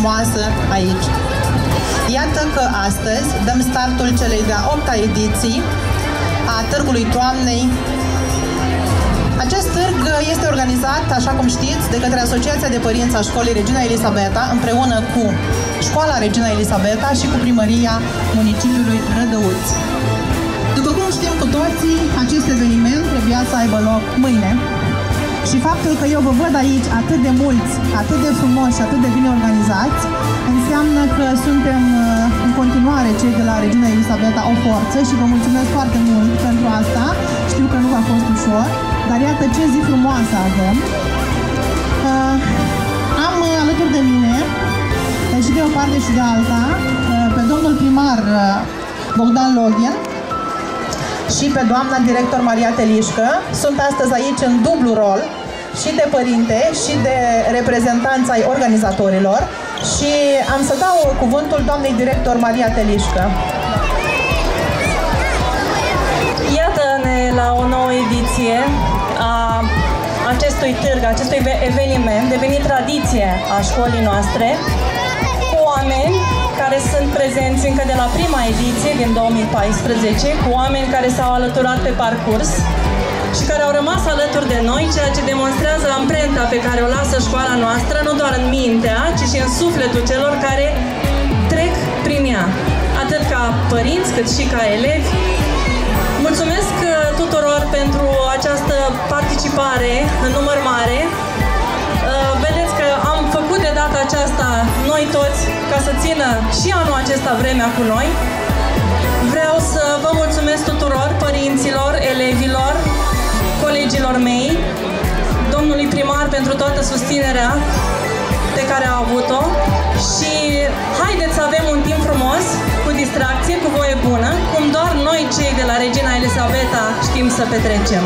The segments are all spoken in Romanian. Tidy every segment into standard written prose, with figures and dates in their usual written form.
frumoasă aici. Iată că astăzi dăm startul celei de-a 8-a ediții a Târgului Toamnei. Acest târg este organizat, așa cum știți, de către Asociația de Părinți a Școlii Regina Elisabeta, împreună cu Școala Regina Elisabeta și cu Primăria Municipiului Rădăuți. După cum știm cu toții, acest eveniment trebuia să aibă loc mâine. Și faptul că eu vă văd aici atât de mulți, atât de frumoși și atât de bine organizați, înseamnă că suntem în continuare cei de la Regina Elisabeta o forță și vă mulțumesc foarte mult pentru asta. Știu că nu v-a fost ușor, dar iată ce zi frumoasă avem. Am alături de mine, și de o parte și de alta, pe domnul primar Bogdan Login și pe doamna director Maria Telișcă. Sunt astăzi aici în dublu rol, și de părinte și de reprezentanți ai organizatorilor, și am să dau cuvântul doamnei director Maria Telișcă. Iată-ne la o nouă ediție a acestui târg, acestui eveniment devenit tradiție a școlii noastre, cu oameni care sunt prezenți încă de la prima ediție din 2014, cu oameni care s-au alăturat pe parcurs și care au rămas alături de noi, ceea ce demonstrează amprenta pe care o lasă școala noastră, nu doar în mintea, ci și în sufletul celor care trec prin ea, atât ca părinți, cât și ca elevi. Mulțumesc tuturor pentru această participare în număr mare. Vedeți că am făcut de data aceasta noi toți ca să țină și anul acesta vremea cu noi. Vreau să vă mulțumesc tuturor, părinților, elevilor, colegilor mei, domnului primar pentru toată susținerea pe care a avut-o și haideți să avem un timp frumos, cu distracție, cu voie bună, cum doar noi cei de la Regina Elisabeta știm să petrecem.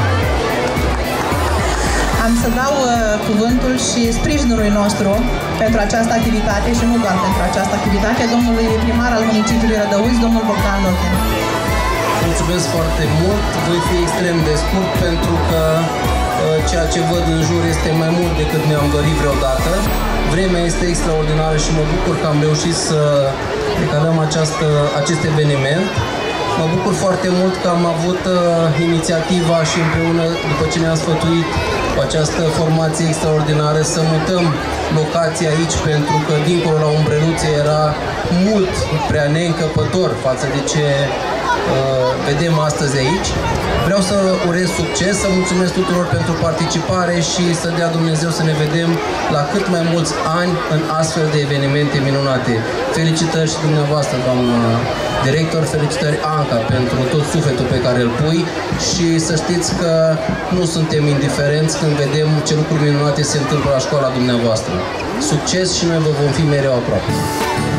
Am să dau cuvântul și sprijinului nostru pentru această activitate și nu doar pentru această activitate, domnului primar al municipiului Rădăuți, domnul Bogdan Login. Mulțumesc foarte mult, voi fi extrem de scurt pentru că ceea ce văd în jur este mai mult decât mi-am dorit vreodată. Vremea este extraordinară și mă bucur că am reușit să decalăm acest eveniment. Mă bucur foarte mult că am avut inițiativa și împreună, după ce ne-am sfătuit cu această formație extraordinară, să mutăm locația aici, pentru că dincolo la Umbreluțe era mult prea neîncăpător față de ce vedem astăzi aici. Vreau să urez succes, să mulțumesc tuturor pentru participare și să dea Dumnezeu să ne vedem la cât mai mulți ani în astfel de evenimente minunate. Felicitări și dumneavoastră, doamnă director, felicitări Anca pentru tot sufletul pe care îl pui și să știți că nu suntem indiferenți când vedem ce lucruri minunate se întâmplă la școala dumneavoastră. Succes și noi vă vom fi mereu aproape.